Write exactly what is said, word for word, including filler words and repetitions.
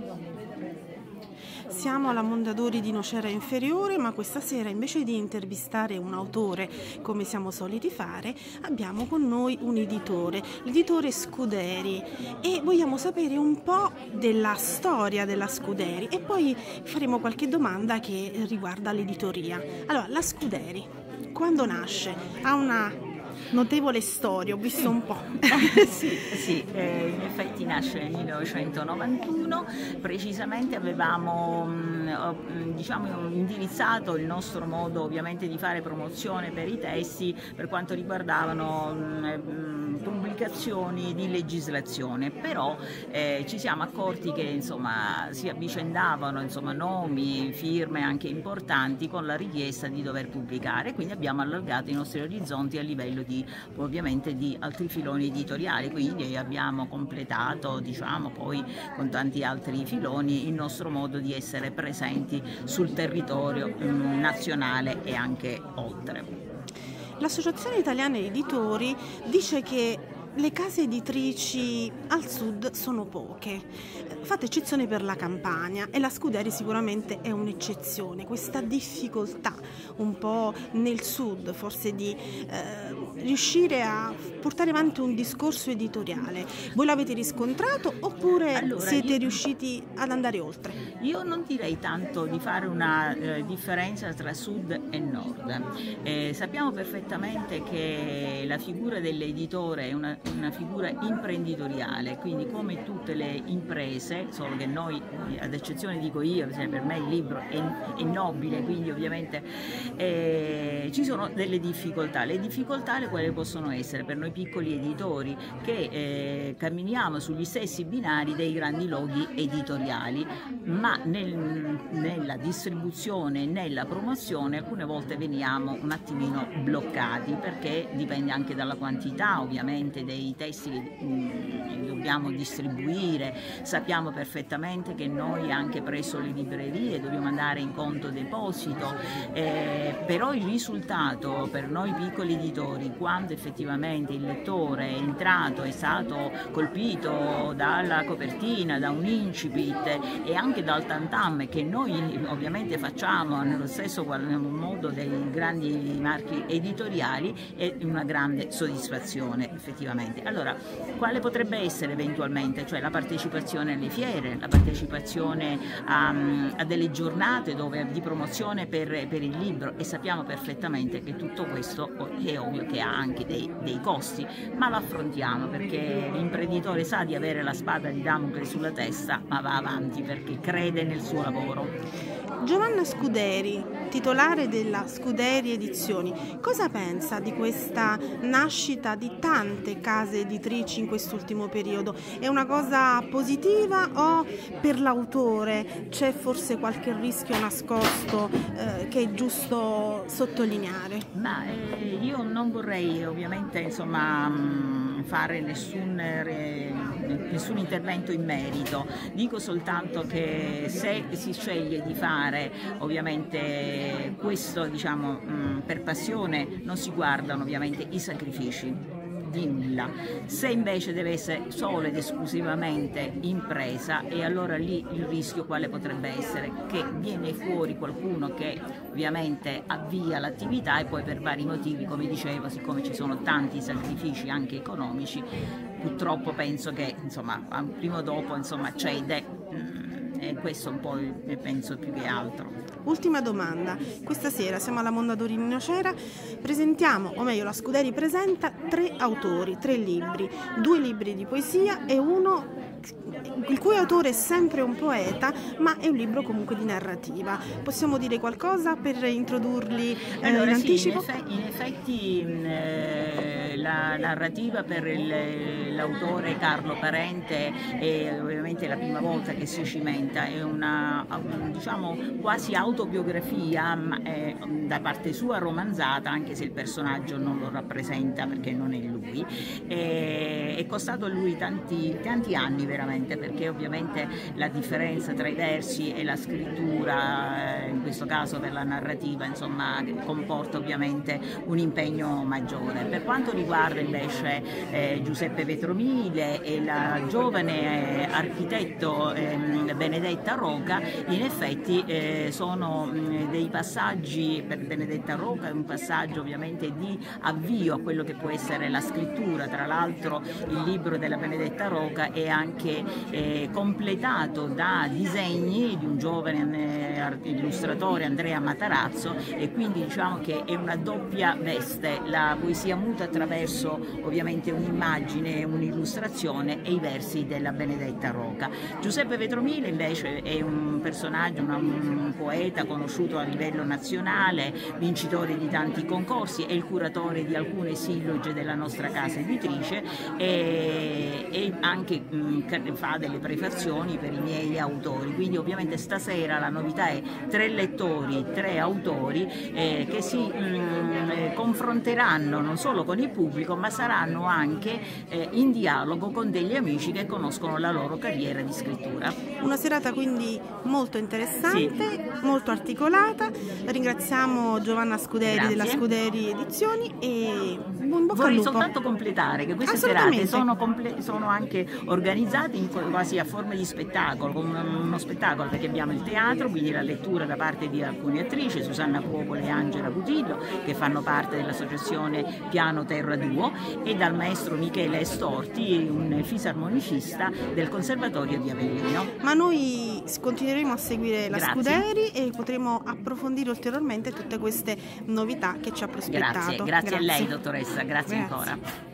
Siamo alla Mondadori di Nocera Inferiore, ma questa sera invece di intervistare un autore come siamo soliti fare, abbiamo con noi un editore, l'editore Scuderi, e vogliamo sapere un po' della storia della Scuderi e poi faremo qualche domanda che riguarda l'editoria. Allora, la Scuderi, quando nasce? Ha una notevole storia, ho visto sì. un po'. sì, sì eh, in effetti nasce nel millenovecentonovantuno, precisamente avevamo mh, diciamo, indirizzato il nostro modo ovviamente di fare promozione per i testi per quanto riguardavano mh, pubblicazioni di legislazione, però eh, ci siamo accorti che insomma si avvicendavano insomma, nomi, firme anche importanti con la richiesta di dover pubblicare, quindi abbiamo allargato i nostri orizzonti a livello di ovviamente di altri filoni editoriali, quindi abbiamo completato diciamo poi con tanti altri filoni il nostro modo di essere presenti sul territorio um, nazionale e anche oltre. L'Associazione Italiana Editori dice che le case editrici al sud sono poche, fate eccezione per la Campania e la Scuderi sicuramente è un'eccezione. Questa difficoltà un po' nel sud forse di eh, riuscire a portare avanti un discorso editoriale, voi l'avete riscontrato oppure allora, siete io, riusciti ad andare oltre? Io non direi tanto di fare una eh, differenza tra sud e nord. Eh, sappiamo perfettamente che la figura dell'editore è una una figura imprenditoriale, quindi come tutte le imprese, solo che noi, ad eccezione dico io, cioè per me il libro è, è nobile, quindi ovviamente eh, ci sono delle difficoltà. Le difficoltà quali possono essere per noi piccoli editori che eh, camminiamo sugli stessi binari dei grandi loghi editoriali, ma nel, nella distribuzione e nella promozione alcune volte veniamo un attimino bloccati, perché dipende anche dalla quantità ovviamente dei testi che mh, dobbiamo distribuire. Sappiamo perfettamente che noi anche presso le librerie dobbiamo andare in conto deposito, eh, però il risultato per noi piccoli editori, quando effettivamente il lettore è entrato, è stato colpito dalla copertina, da un incipit e anche dal tantam che noi ovviamente facciamo nello stesso modo dei grandi marchi editoriali, è una grande soddisfazione effettivamente. Allora, quale potrebbe essere eventualmente? Cioè la partecipazione alle fiere, la partecipazione a, a delle giornate dove, di promozione per, per il libro, e sappiamo perfettamente che tutto questo è ovvio che ha anche dei, dei costi, ma lo affrontiamo perché l'imprenditore sa di avere la spada di Damocle sulla testa, ma va avanti perché crede nel suo lavoro. Giovanna Scuderi, titolare della Scuderi Edizioni, cosa pensa di questa nascita di tante case editrici in quest'ultimo periodo? È una cosa positiva o per l'autore c'è forse qualche rischio nascosto eh, che è giusto sottolineare? Ma eh, io non vorrei ovviamente insomma mh, fare nessun, eh, nessun intervento in merito, dico soltanto che se si sceglie di fare ovviamente questo diciamo mh, per passione non si guardano ovviamente i sacrifici di nulla. Se invece deve essere solo ed esclusivamente impresa, e allora lì il rischio quale potrebbe essere? Che viene fuori qualcuno che ovviamente avvia l'attività e poi per vari motivi, come dicevo, siccome ci sono tanti sacrifici anche economici, purtroppo penso che insomma prima o dopo insomma cede. E questo un po' penso più che altro. Ultima domanda, questa sera siamo alla Mondadori di Nocera, presentiamo, o meglio la Scuderi presenta tre autori, tre libri, due libri di poesia e uno il cui autore è sempre un poeta, ma è un libro comunque di narrativa. Possiamo dire qualcosa per introdurli eh, allora, in sì, anticipo? In, effetti, in effetti eh, la narrativa per l'autore Carlo Parente è ovviamente la prima volta che si cimenta, è una diciamo quasi autobiografia, ma è da parte sua romanzata, anche se il personaggio non lo rappresenta perché non è lui. È, è costato a lui tanti, tanti anni veramente, perché ovviamente la differenza tra i versi e la scrittura, in questo caso per la narrativa, insomma, comporta ovviamente un impegno maggiore. Per quanto riguarda invece eh, Giuseppe Vetromile e la giovane eh, architetto eh, Benedetta Roca, in effetti eh, sono mh, dei passaggi. Per Benedetta Roca è un passaggio ovviamente di avvio a quello che può essere la scrittura. Tra l'altro il libro della Benedetta Roca è anche eh, completato da disegni di un giovane eh, illustratore, Andrea Matarazzo, e quindi diciamo che è una doppia veste: la poesia muta attraverso ovviamente un'immagine, un'illustrazione, e i versi della Benedetta Roca. Giuseppe Vetromile invece è un personaggio, una, un poeta conosciuto a livello nazionale, vincitore di tanti concorsi, è il curatore di alcune silloge della nostra casa editrice e, e anche mh, fa delle prefazioni per i miei autori. Quindi ovviamente stasera la novità è tre lettori, tre autori eh, che si mh, confronteranno non solo con il pubblico, ma saranno anche eh, in dialogo con degli amici che conoscono la loro carriera di scrittura. Una serata quindi molto interessante, sì, molto articolata. Ringraziamo Giovanna Scuderi, grazie, della Scuderi Edizioni, e buon bocca Vorrei al lupo. soltanto completare che queste serate sono, sono anche organizzate in, quasi a forma di spettacolo, con uno spettacolo, perché abbiamo il teatro, quindi la lettura da parte di alcune attrici, Susanna Popoli e Angela Cutillo, che fanno parte dell'associazione Piano Terra Duo, e dal maestro Michele Storti, un fisarmonicista del Conservatorio di Avellino. Ma noi continueremo a seguire la Grazie. Scuderi e potremo approfondire ulteriormente tutte queste novità che ci ha prospettato. Grazie, grazie, grazie a lei dottoressa, grazie, grazie. ancora.